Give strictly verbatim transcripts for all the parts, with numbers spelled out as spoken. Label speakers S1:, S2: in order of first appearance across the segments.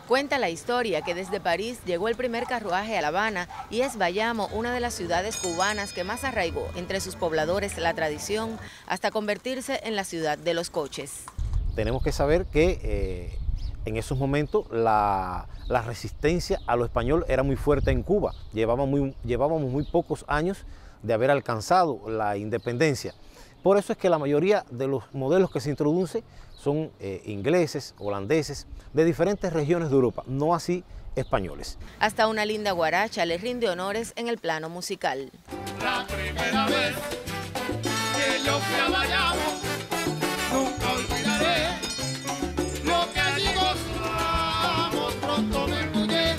S1: Cuenta la historia que desde París llegó el primer carruaje a La Habana y es Bayamo una de las ciudades cubanas que más arraigó entre sus pobladores la tradición hasta convertirse en la ciudad de los coches.
S2: Tenemos que saber que eh, en esos momentos la, la resistencia a lo español era muy fuerte en Cuba. Llevábamos muy, llevábamos muy pocos años de haber alcanzado la independencia. Por eso es que la mayoría de los modelos que se introducen son eh, ingleses, holandeses, de diferentes regiones de Europa, no así españoles.
S1: Hasta una linda guaracha le rinde honores en el plano musical.
S3: La primera vez que yo fui a Bayamo, nunca olvidaré lo que allí gozamos. Pronto me mudé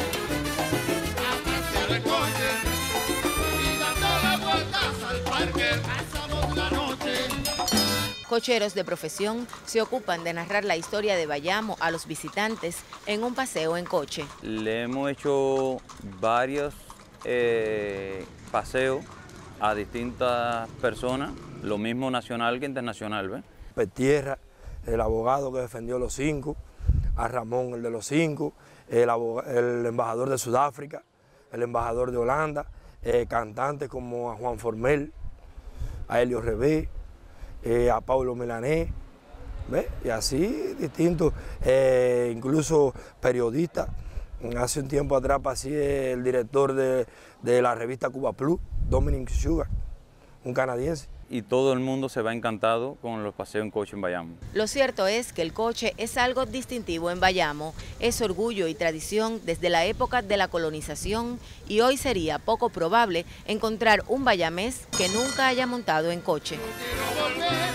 S3: a Francia de coche y dando las vueltas al parque pasamos la noche.
S1: Cocheros de profesión se ocupan de narrar la historia de Bayamo a los visitantes en un paseo en coche.
S4: Le hemos hecho varios eh, paseos a distintas personas, lo mismo nacional que internacional, ¿ves?
S5: Petierra, el abogado que defendió los cinco, a Ramón, el de los cinco, el, el embajador de Sudáfrica, el embajador de Holanda, eh, cantantes como a Juan Formel, a Helio Rebé, eh, a Paulo Melanés, ¿ves? Y así distintos, eh, incluso periodistas. Hace un tiempo atrás pasé el director de, de la revista Cuba Plus, Dominic Sugar, un canadiense.
S4: Y todo el mundo se va encantado con los paseos en coche en Bayamo.
S1: Lo cierto es que el coche es algo distintivo en Bayamo, es orgullo y tradición desde la época de la colonización y hoy sería poco probable encontrar un bayamés que nunca haya montado en coche.
S3: Quiero volver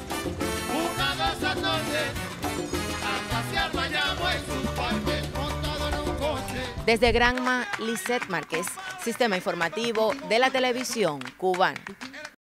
S3: una de esas noches a pasear Bayamo en sus parques montado en un coche.
S1: Desde Granma, Lisette Márquez, Sistema Informativo de la Televisión Cubana.